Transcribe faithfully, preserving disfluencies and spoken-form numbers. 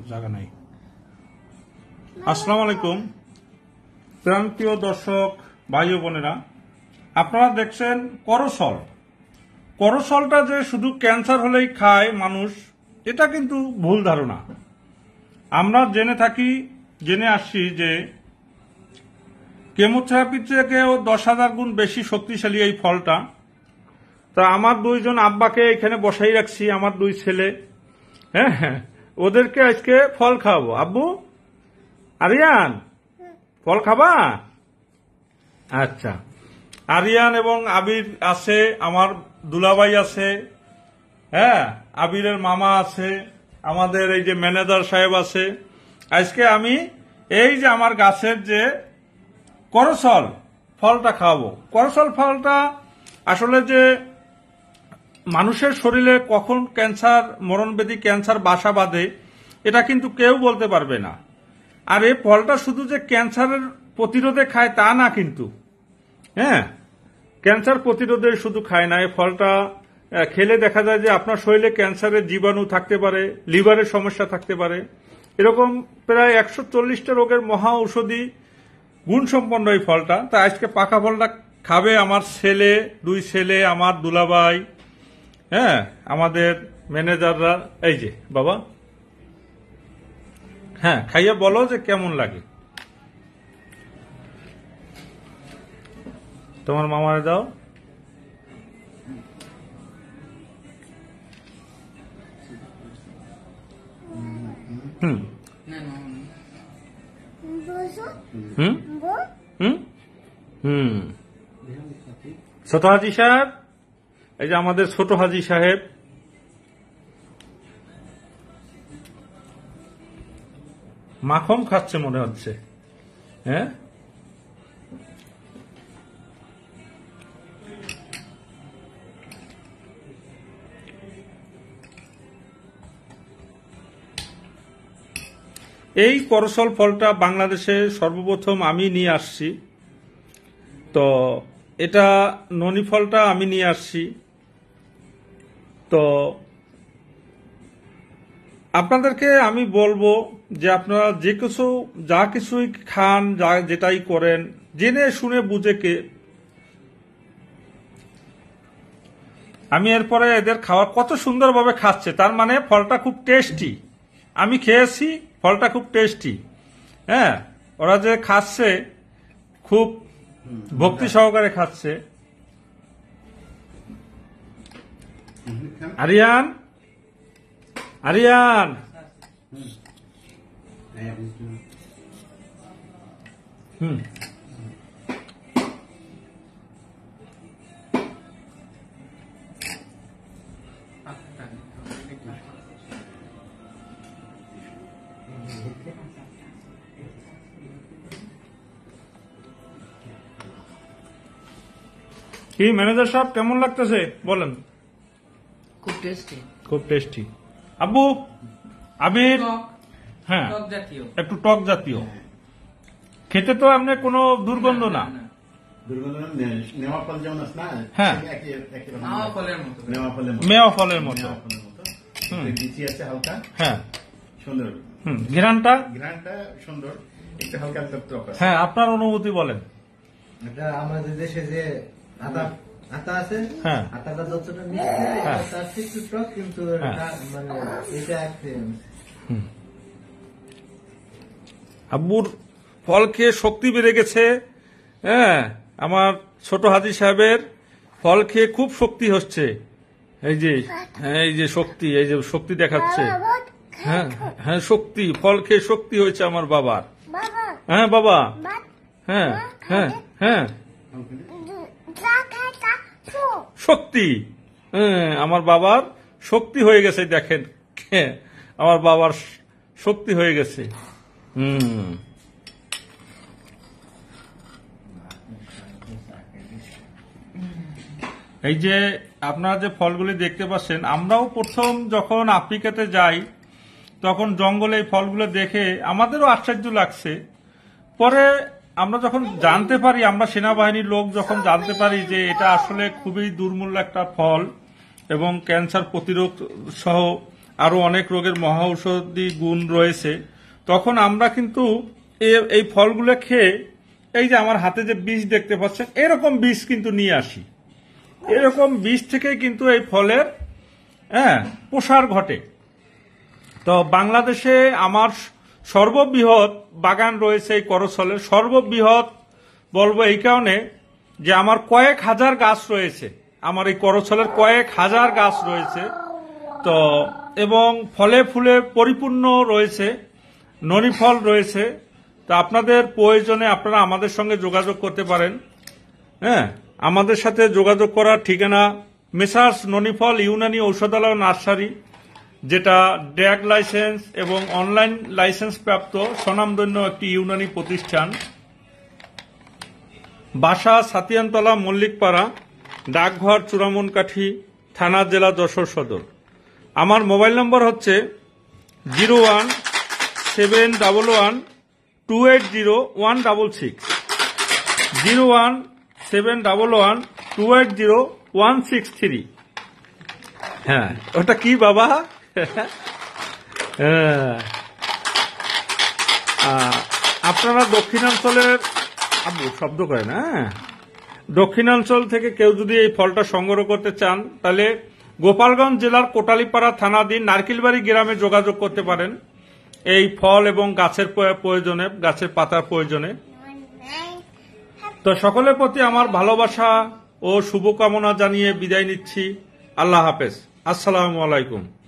জায়গা নাই। আসসালামু আলাইকুম প্রাণপ্রিয় দর্শক ভাই ও বোনেরা, আপনারা দেখছেন করসল। করসলটা যে শুধু ক্যান্সার হলেই খায় মানুষ, এটা কিন্তু ভুল ধারণা। আমরা জেনে থাকি, জেনে আসছি যে কেমোথেরাপি থেকেও দশ হাজার গুণ বেশি শক্তিশালী এই ফলটা। তা আমার দুইজন আব্বাকে এখানে বসাই রাখছি, আমার দুই ছেলে, হ্যাঁ হ্যাঁ, ওদেরকে আজকে ফল খাওয়াবো। আব্বু, আরিয়ান, ফল খাবা? আচ্ছা, আরিয়ান এবং আবির আছে, আমার দুলাভাই আছে, হ্যাঁ, আবিরের মামা আছে, আমাদের এই যে ম্যানেজার সাহেব আছে। আজকে আমি এই যে আমার গাছের যে করসল ফলটা খাওয়াবো। করসল ফলটা আসলে যে মানুষের শরীরে কখন ক্যান্সার, মরণব্যাধি ক্যান্সার বাসা বাঁধে এটা কিন্তু কেউ বলতে পারবে না। আর এই ফলটা শুধু যে ক্যান্সারের প্রতিরোধে খায় তা না কিন্তু, হ্যাঁ, ক্যান্সার প্রতিরোধে শুধু খায় না, এই ফলটা খেলে দেখা যায় যে আপনার শরীরে ক্যান্সারের জীবাণু থাকতে পারে, লিভারের সমস্যা থাকতে পারে, এরকম প্রায় একশো চল্লিশটা রোগের মহা ঔষধি গুণসম্পন্ন এই ফলটা। তা আজকে পাকা ফলটা খাবে আমার ছেলে, দুই ছেলে, আমার দুলাভাই, হ্যাঁ, আমাদের ম্যানেজাররা। এই যে বাবা, হ্যাঁ, খাইয়া বলো যে কেমন লাগে। তোমার মামারে দাও। হুম হুম হুম হুম ছোট হাজি সাহেব, এই যে আমাদের ছোট হাজি সাহেব, মাখন খাচ্ছে মনে হচ্ছে, হ্যাঁ। এই করসল ফলটা বাংলাদেশে সর্বপ্রথম আমি নিয়ে আসছি। তো এটা ননি ফলটা আমি নিয়ে আসছি। তো আপনাদেরকে আমি বলবো যে আপনারা যে কিছু যা কিছুই খান, যা যেটাই করেন, জেনে শুনে বুঝে কে। আমি এরপরে এদের খাওয়া কত সুন্দরভাবে খাচ্ছে, তার মানে ফলটা খুব টেস্টি। আমি খেয়েছি, ফলটা খুব টেস্টি, হ্যাঁ। ওরা যে খাচ্ছে খুব ভক্তি সহকারে খাচ্ছে। আরিয়ান, আরিয়ান, হুম কি ম্যানেজার সাহেব কেমন লাগতেছে বলেন? খুব টেস্টি, খুব টেস্টি। আব্বু, আবির, হ্যাঁ, একটু টক জাতীয়। খেতে তো এমনি কোনো দুর্গন্ধ না, হ্যাঁ, মেওয়া ফলের মতো, হ্যাঁ, সুন্দর। হুম, ঘ্রাণটা ঘ্রাণটা সুন্দর, একটু হালকা টক। হ্যাঁ, আপনার অনুভূতি বলেন। এটা আমাদের দেশে যে আতা আতা আছে, হ্যাঁ, আতাটা যতটা মিষ্টি তার থেকে একটু টক, কিন্তু মানে এটা একটা আব্বুর ফল খেয়ে শক্তি বেড়ে গেছে, হ্যাঁ। আমার ছোট হাজি সাহেবের ফল খেয়ে খুব শক্তি হচ্ছে, এই যে, হ্যাঁ, এই যে শক্তি, এই যে শক্তি দেখাচ্ছে, হ্যাঁ হ্যাঁ, শক্তি, ফল খেয়ে শক্তি হয়েছে আমার বাবার। হ্যাঁ বাবা, হ্যাঁ হ্যাঁ হ্যাঁ, শক্তি, হ্যাঁ, আমার বাবার শক্তি হয়ে গেছে, দেখেন, আমার বাবার শক্তি হয়ে গেছে। হুম, এই যে আপনারা যে ফলগুলি দেখতে পাচ্ছেন, আমরাও প্রথম যখন আফ্রিকাতে যাই তখন জঙ্গলে এই ফলগুলো দেখে আমাদেরও আশ্চর্য লাগছে। পরে আমরা যখন জানতে পারি, আমরা সেনাবাহিনীর লোক যখন জানতে পারি যে এটা আসলে খুবই দুর্মূল্য একটা ফল এবং ক্যান্সার প্রতিরোধ সহ আরো অনেক রোগের মহা ঔষধি গুণ রয়েছে, তখন আমরা কিন্তু এ- এই ফলগুলো খেয়ে এই যে আমার হাতে যে বীজ দেখতে পাচ্ছেন এরকম বীজ কিন্তু নিয়ে আসি। এরকম বীজ থেকে কিন্তু এই ফলের হ্যাঁ প্রসার ঘটে। তো বাংলাদেশে আমার সর্ববৃহৎ বাগান রয়েছে এই করছলের। সর্ববৃহৎ বলবো এই কারণে যে আমার কয়েক হাজার গাছ রয়েছে, আমার এই করছলের কয়েক হাজার গাছ রয়েছে। তো এবং ফলে ফুলে পরিপূর্ণ রয়েছে, ননি ফল রয়েছে। তো আপনাদের প্রয়োজনে আপনারা আমাদের সঙ্গে যোগাযোগ করতে পারেন। হ্যাঁ, আমাদের সাথে যোগাযোগ করার ঠিকানা মেসার্স ননিফল ইউনানি ঔষধালয় নার্সারি, যেটা ড্যাগ লাইসেন্স এবং অনলাইন লাইসেন্স প্রাপ্ত স্বনামধন্য একটি ইউনানি প্রতিষ্ঠান। বাসা সাতিয়ানতলা মল্লিকপাড়া, ডাকঘর চূড়ামনকাঠি, থানা জেলা যশোর সদর। আমার মোবাইল নম্বর হচ্ছে zero one seven double one two eight zero one double six zero one seven double one two eight zero one six three. হ্যাঁ, ওটা কি বাবা? হ্যাঁ, আহ, আপনারা দক্ষিণাঞ্চলের আব্বু শব্দ করেন, হ্যাঁ, দক্ষিণাঞ্চল থেকে কেউ যদি এই ফলটা সংগ্রহ করতে চান তাহলে গোপালগঞ্জ জেলার কোটালীপাড়া থানাধীন নারকেলবাড়ি গ্রামে যোগাযোগ করতে পারেন এই ফল এবং গাছের প্রয়োজনে, গাছের পাতার প্রয়োজনে। তো সকলের প্রতি আমার ভালোবাসা ও শুভকামনা জানিয়ে বিদায় নিচ্ছি। আল্লাহ হাফেজ, আসসালামু আলাইকুম।